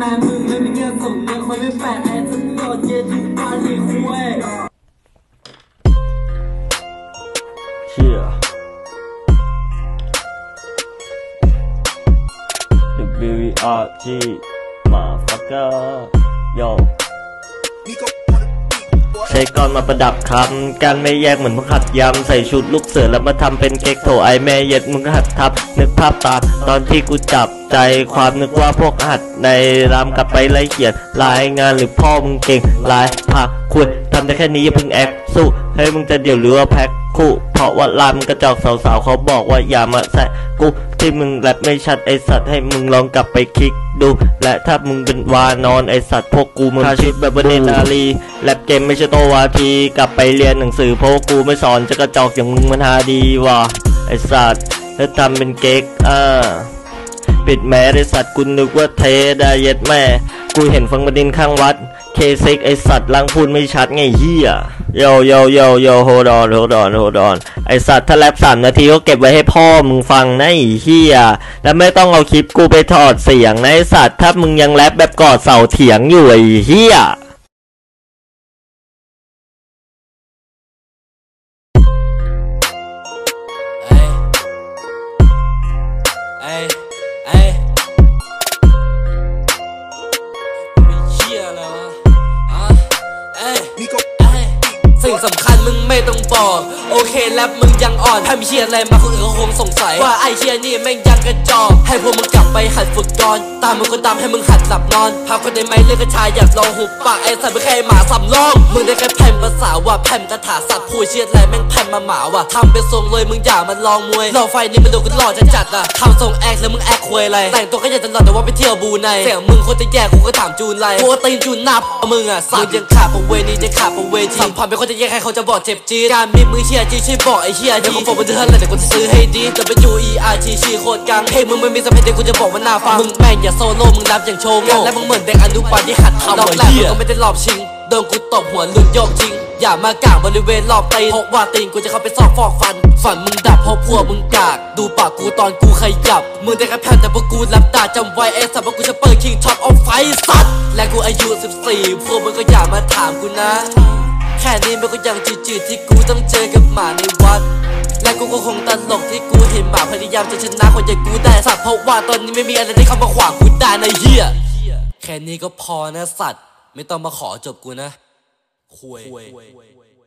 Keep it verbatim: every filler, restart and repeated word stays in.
ม่มึงไม่มีเงินส่งเงินคอยไม่แปลกไอ้จะโดนเย็นอยู่บ้านที่คุยเชี่ย The B V R G motherfucker yo ใช้ก้อนมาประดับคำการไม่แยกเหมือนมึงหัดยำใส่ชุดลูกเสือแล้วมาทำเป็นเก๊กโถไอแม่เย็ดมึงหัดทับนึกภาพตาตอนที่กูจับใจความนึกว่าพวกหัดในรำกลับไปไล่เขียนรายงานหรือพ่อมึงเก่งลายผักคุยทำได้แค่นี้อย่าพึ่งแอคสู้ให้มึงจะเดี่ยวหรือว่าแพ็คคู่เพราะว่าลำกระจอกสาวๆเขาบอกว่าอย่ามาแซะกูที่มึงแรปไม่ชัดไอสัตว์ให้มึงลองกลับไปคลิกดูและถ้ามึงเป็นวานอนไอสัตว์พวกกูมึงชีวิตแบบเนตาลีแรปเกมไม่ใช่โตวาทีกลับไปเรียนหนังสือเพราะกูไม่สอนจะกระจอกอย่างมึงมันหาดีว่ะไอสัตว์แล้วทำเป็นเก๊กอ่าปิดแม้ไอสัตว์กูนึกว่าเทได้เย็ดแม่กูเห็นฟังบดินข้างวัดเคซิกไอสัตว์ลังพูดไม่ชัดไงเฮียโยโยโยโยโฮดอนโฮดอนโฮดอนไอสัตว์ถ้าแรปสามนาทีก็เก็บไว้ให้พ่อมึงฟังนะไอเฮียแล้วไม่ต้องเอาคลิปกูไปถอดเสียงนะไอสัตว์ถ้ามึงยังแรปแบบกอดเสาเถียงอยู่ไอเฮียสิ่งสำคัญมึงไม่ต้องบอกโอเคแรปมึงยังอ่อนถ้ามีเชียร์อะไรมาคนอื่นก็คงสงสัยว่าไอเชียร์นี่แม่งยังกระจอกให้พวกมึงกลับไปหัดฝึกก่อนตามมึงก็ตามให้มึงหัดหลับนอนพาคนได้ไหมเล่นกระชายอยากลองหุบปากไอสัตว์ไม่เคยหมาสำรองมึงได้แค่แผ่นภาษาว่าแผ่นกระถาสัตว์พูดเชียร์อะไรแม่งแผ่นมาหมาว่ะทำเป็นทรงเลยมึงอย่ามันลองมวยลองไฟนี่มันโดนกูหล่อจะจัดอะทำทรงแอคแล้วมึงแอคควยอะไรแต่งตัวก็ยังตลอดแต่ว่าไปเที่ยวบูไนเสียงมึงคนจะแย่กูก็ถามจูนไรกูตีนจูนหน้ามึงอะสัตว์ยังขาดประเวณียังขาดประเวทีสัมพันธ์เป็นคนจะแย่ใครเขาจะบอกเจ็บจี๊ดการมีมือเชียร์จีช่วยบอกไอเชียเดี๋ยวกูบอกมันจะเท่าไรแต่กูจะซื้อให้ดีจะเป็น U E R G ชีโคตรกลางเพลงมึงไม่มีสเปคเดี๋ยวกูจะบอกว่าน่าฟังมึงแม่งอย่าโซโล่มึงรับอย่างโชว์งานและมึงเหมือนเด็กอนุบาลที่หัดทำดอกแรกมึงก็ไม่ได้หลอบชิงโดนกูตบหัวหลุดโยกจริงอย่ามากางบริเวณรอบตีนเพราะว่าตีนกูจะเข้าไปซอกฟอกฟันฝันมึงดับเพราะพวกมึงกากดูปากกูตอนกูขยับมึงได้แค่แผ่นแต่พวกกูรับตาจำไว้ไอ้สัตว์ว่ากูจะเปิด King Top of Fight สัตว์และกูอายุสิบสี่พวกมึงก็อย่ามาถามกูนะแค่นี้มันก็ยังจืดๆที่กูต้องเจอกับหมาในวัดและกูก็คงตลกที่กูเห็นหมาพยายามจะชนะคนอย่างกูได้สัตว์เพราะว่าตอนนี้ไม่มีอะไรที่เข้ามาขวางกูได้ในเหี้ยแค่นี้ก็พอนะสัตว์ไม่ต้องมาขอจบกูนะคุย